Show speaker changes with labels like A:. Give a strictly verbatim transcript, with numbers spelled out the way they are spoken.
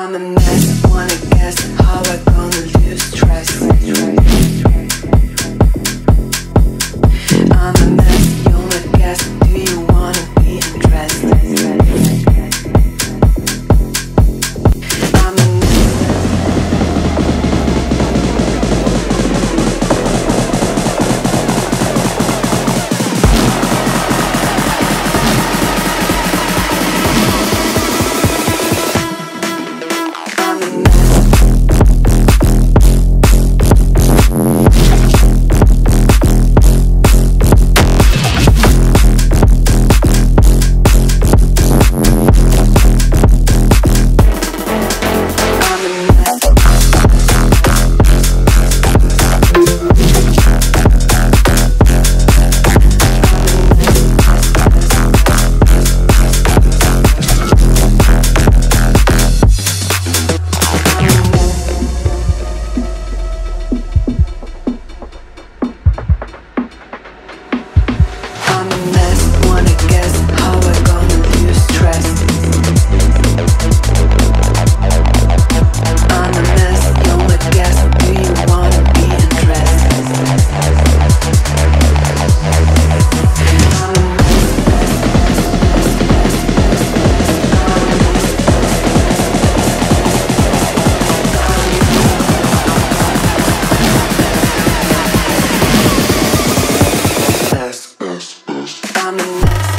A: I'm a mess, wanna guess how I gonna lose stress. I'm a mess, you wanna guess, do you wanna be interested? I'm a I'm a mess.